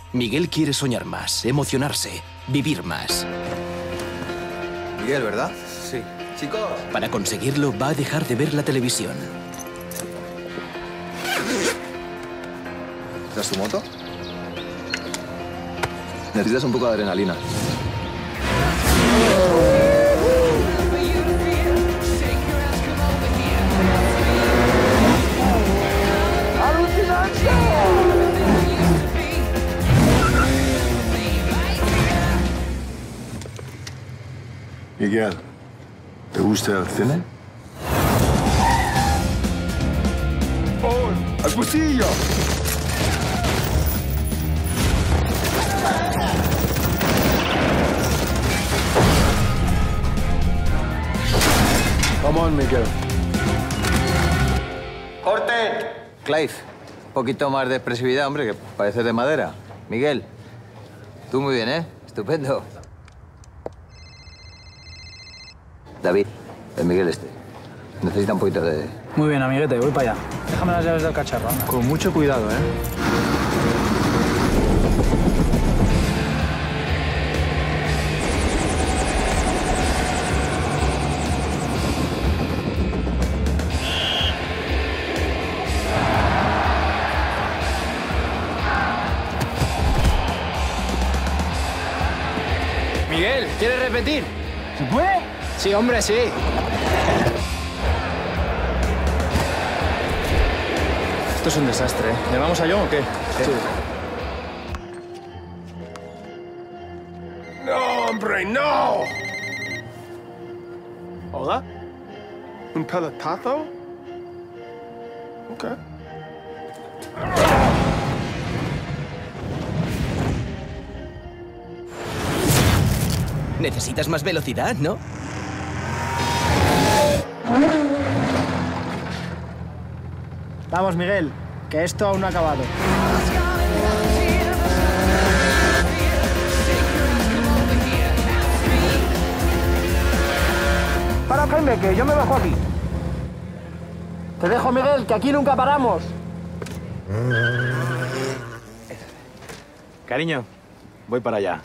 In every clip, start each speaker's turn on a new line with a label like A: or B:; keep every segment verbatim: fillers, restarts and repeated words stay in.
A: Miguel quiere soñar más, emocionarse, vivir más.
B: Miguel, ¿verdad?
C: Sí.
B: Chicos.
A: Para conseguirlo, va a dejar de ver la televisión.
B: ¿Esta es tu moto? Necesitas un poco de adrenalina.
D: Miguel, ¿te gusta el cine? ¡Oh! ¡Al cuchillo! Come on, Miguel.
B: ¡Corten! Clive, un poquito más de expresividad, hombre, que parece de madera. Miguel, tú muy bien, ¿eh? Estupendo. David, el Miguel este. Necesita un poquito de...
E: Muy bien, amiguete, voy para allá. Déjame las llaves del cacharro, anda.
C: Con mucho cuidado, ¿eh?
E: Miguel, ¿quieres repetir? ¿Se puede? Sí, hombre, sí.
C: Esto es un desastre, ¿eh? ¿Llamamos a John o qué?
E: Sí.
D: ¡No, hombre, no!
F: ¿Hola? ¿Un pelotazo? Ok.
A: Necesitas más velocidad, ¿no?
E: Vamos, Miguel, que esto aún no ha acabado. Para, Jaime, que yo me bajo aquí. Te dejo, Miguel, que aquí nunca paramos.
C: Cariño, voy para allá.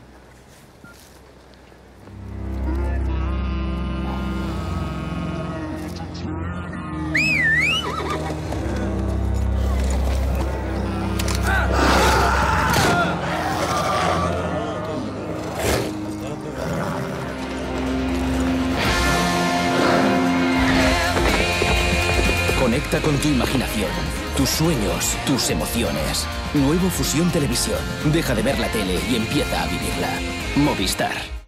A: Conecta con tu imaginación, tus sueños, tus emociones. Nuevo Fusión Televisión. Deja de ver la tele y empieza a vivirla. Movistar.